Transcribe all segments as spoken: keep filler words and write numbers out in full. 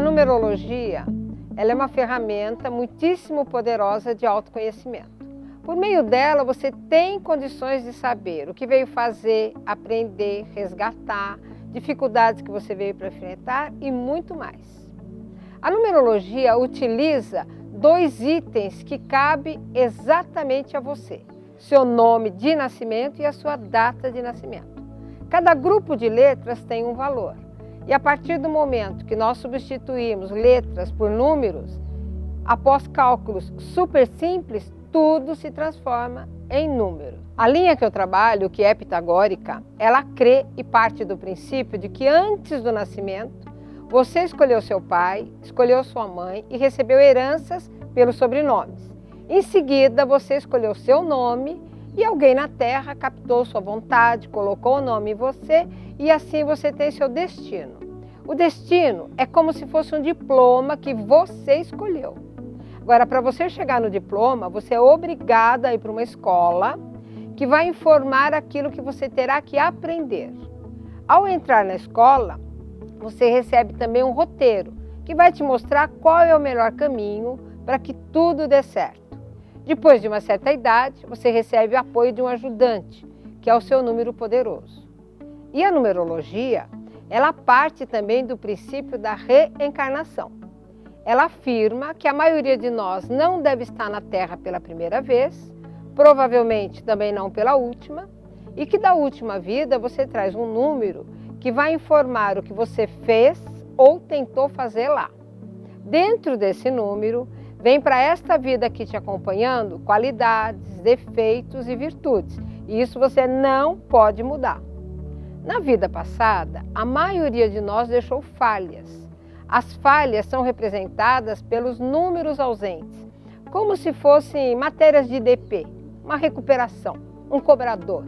numerologia, ela é uma ferramenta muitíssimo poderosa de autoconhecimento. Por meio dela, você tem condições de saber o que veio fazer, aprender, resgatar, dificuldades que você veio para enfrentar e muito mais. A numerologia utiliza dois itens que cabem exatamente a você: seu nome de nascimento e a sua data de nascimento. Cada grupo de letras tem um valor. E a partir do momento que nós substituímos letras por números, após cálculos super simples, tudo se transforma em número. A linha que eu trabalho, que é pitagórica, ela crê e parte do princípio de que antes do nascimento, você escolheu seu pai, escolheu sua mãe e recebeu heranças pelos sobrenomes. Em seguida, você escolheu seu nome e alguém na Terra captou sua vontade, colocou o nome em você e assim você tem seu destino. O destino é como se fosse um diploma que você escolheu. Agora, para você chegar no diploma, você é obrigada a ir para uma escola que vai informar aquilo que você terá que aprender. Ao entrar na escola, você recebe também um roteiro que vai te mostrar qual é o melhor caminho para que tudo dê certo. Depois de uma certa idade, você recebe o apoio de um ajudante, que é o seu número poderoso. E a numerologia, ela parte também do princípio da reencarnação. Ela afirma que a maioria de nós não deve estar na Terra pela primeira vez, provavelmente também não pela última, e que da última vida você traz um número que vai informar o que você fez ou tentou fazer lá. Dentro desse número, vem para esta vida aqui te acompanhando qualidades, defeitos e virtudes. E isso você não pode mudar. Na vida passada, a maioria de nós deixou falhas. As falhas são representadas pelos números ausentes, como se fossem matérias de D P, uma recuperação, um cobrador.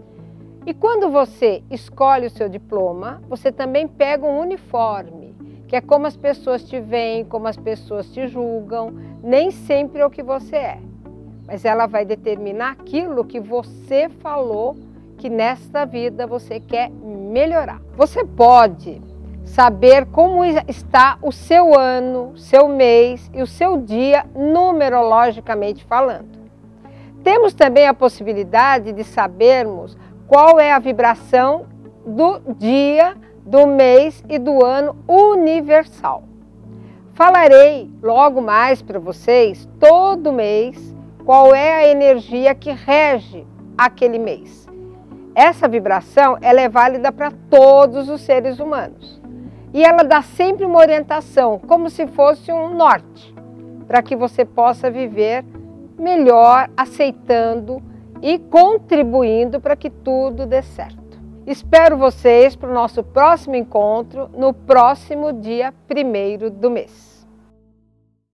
E quando você escolhe o seu diploma, você também pega um uniforme, que é como as pessoas te veem, como as pessoas te julgam, nem sempre é o que você é. Mas ela vai determinar aquilo que você falou que nesta vida você quer melhorar. Você pode saber como está o seu ano, seu mês e o seu dia numerologicamente falando. Temos também a possibilidade de sabermos qual é a vibração do dia, do mês e do ano universal. Falarei logo mais para vocês, todo mês, qual é a energia que rege aquele mês. Essa vibração ela é válida para todos os seres humanos. E ela dá sempre uma orientação, como se fosse um norte, para que você possa viver melhor, aceitando e contribuindo para que tudo dê certo. Espero vocês para o nosso próximo encontro, no próximo dia primeiro do mês.